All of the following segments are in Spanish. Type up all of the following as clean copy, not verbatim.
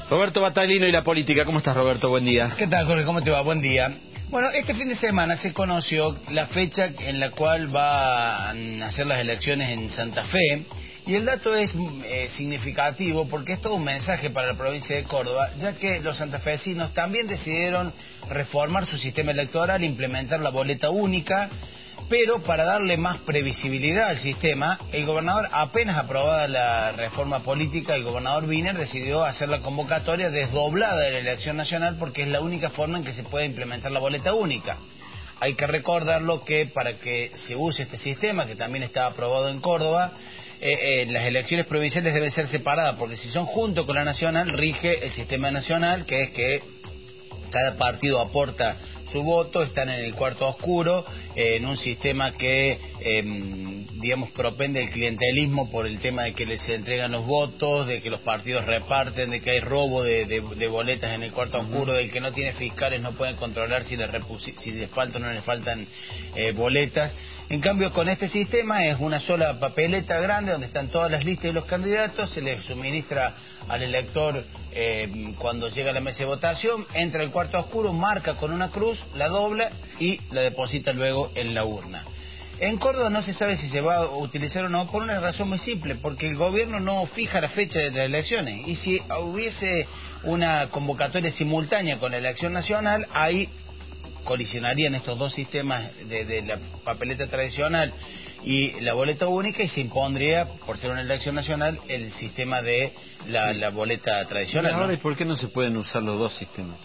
Roberto Battaglino y la política. ¿Cómo estás, Roberto? Buen día. ¿Qué tal, Jorge? ¿Cómo te va? Buen día. Bueno, este fin de semana se conoció la fecha en la cual van a hacer las elecciones en Santa Fe, y el dato es significativo porque es todo un mensaje para la provincia de Córdoba, ya que los santafesinos también decidieron reformar su sistema electoral, implementar la boleta única, pero para darle más previsibilidad al sistema, el gobernador, apenas aprobada la reforma política, el gobernador Wiener decidió hacer la convocatoria desdoblada de la elección nacional porque es la única forma en que se puede implementar la boleta única. Hay que recordarlo que para que se use este sistema, que también está aprobado en Córdoba, las elecciones provinciales deben ser separadas, porque si son junto con la nacional, rige el sistema nacional, que es que cada partido aporta su voto, están en el cuarto oscuro, en un sistema que, digamos, propende el clientelismo por el tema de que les entregan los votos, de que los partidos reparten, de que hay robo de boletas en el cuarto oscuro, del que no tiene fiscales no pueden controlar si les faltan o no les faltan boletas. En cambio, con este sistema es una sola papeleta grande donde están todas las listas de los candidatos, se les suministra al elector cuando llega a la mesa de votación, entra al cuarto oscuro, marca con una cruz, la dobla y la deposita luego en la urna. En Córdoba no se sabe si se va a utilizar o no por una razón muy simple, porque el gobierno no fija la fecha de las elecciones, y si hubiese una convocatoria simultánea con la elección nacional, ahí colisionarían estos dos sistemas de la papeleta tradicional y la boleta única, y se impondría, por ser una elección nacional, el sistema de la boleta tradicional. Ahora, ¿no? ¿y por qué no se pueden usar los dos sistemas?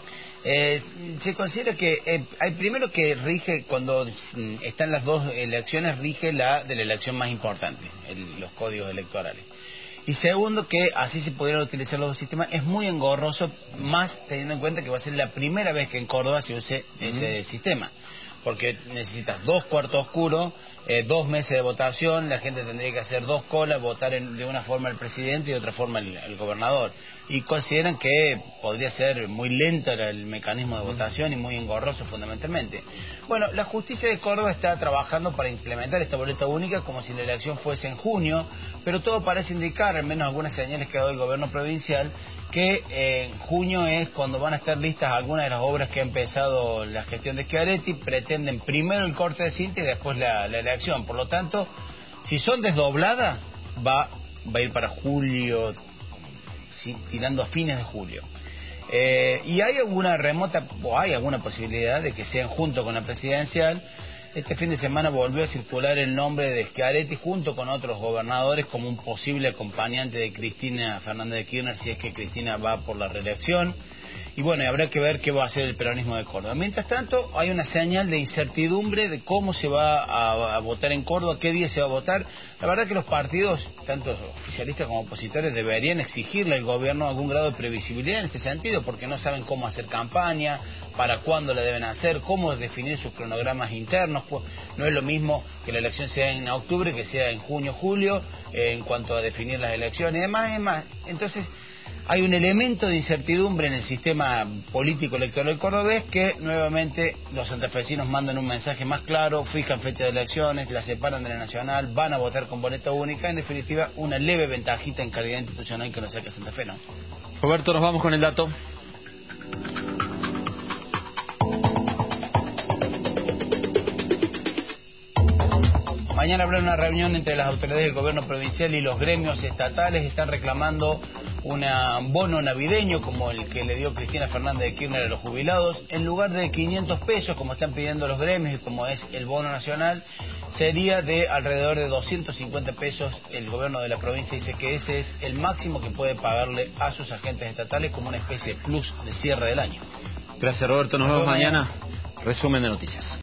Se considera que hay primero que rige, cuando están las dos elecciones, rige la de la elección más importante, los códigos electorales. Y segundo, que así se pudieran utilizar los dos sistemas. Es muy engorroso, más teniendo en cuenta que va a ser la primera vez que en Córdoba se use ese sistema, porque necesitas dos cuartos oscuros, 2 meses de votación, la gente tendría que hacer 2 colas, votar de una forma el presidente y de otra forma el gobernador, y consideran que podría ser muy lento el mecanismo de votación y muy engorroso fundamentalmente. Bueno, la justicia de Córdoba está trabajando para implementar esta boleta única como si la elección fuese en junio, pero todo parece indicar, al menos algunas señales que ha dado el gobierno provincial, que en junio es cuando van a estar listas algunas de las obras que ha empezado la gestión de Schiaretti. Pretenden primero el corte de cinta y después la elección. Por lo tanto, si son desdobladas, va a ir para julio, sí, tirando a fines de julio. Y hay alguna posibilidad de que sean junto con la presidencial. Este fin de semana volvió a circular el nombre de Schiaretti junto con otros gobernadores como un posible acompañante de Cristina Fernández de Kirchner, si es que Cristina va por la reelección. Y bueno, habrá que ver qué va a hacer el peronismo de Córdoba. Mientras tanto, hay una señal de incertidumbre de cómo se va a votar en Córdoba, qué día se va a votar. La verdad que los partidos, tanto oficialistas como opositores, deberían exigirle al gobierno algún grado de previsibilidad en este sentido, porque no saben cómo hacer campaña, para cuándo la deben hacer, cómo definir sus cronogramas internos. No es lo mismo que la elección sea en octubre que sea en junio, julio, en cuanto a definir las elecciones y demás. Entonces, hay un elemento de incertidumbre en el sistema político electoral cordobés, que nuevamente los santafesinos mandan un mensaje más claro, fijan fecha de elecciones, la separan de la nacional, van a votar con boleta única. En definitiva, una leve ventajita en calidad institucional que nos saca Santa Fe, ¿no? Roberto, nos vamos con el dato. Mañana habrá una reunión entre las autoridades del gobierno provincial y los gremios estatales. Están reclamando un bono navideño como el que le dio Cristina Fernández de Kirchner a los jubilados. En lugar de 500 pesos, como están pidiendo los gremios y como es el bono nacional, sería de alrededor de 250 pesos. El gobierno de la provincia dice que ese es el máximo que puede pagarle a sus agentes estatales como una especie de plus de cierre del año. Gracias, Roberto. Nos vemos mañana. Resumen de noticias.